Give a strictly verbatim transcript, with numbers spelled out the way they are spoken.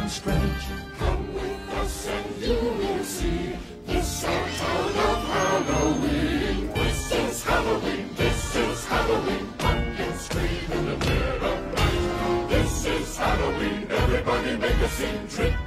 and strange. Come with us and you will see. This our town of Halloween. This is Halloween, this is Halloween. Pumpkins scream in the dead of night. This is Halloween, everybody make a scene. Trick